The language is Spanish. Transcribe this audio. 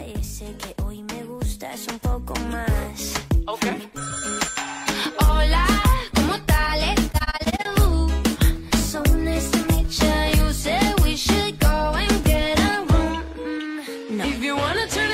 parece que hoy me gustas un poco más. Okay. Hola, ¿cómo tal? So nice to meet ya. You said we should go and get a room. No. If you wanna turn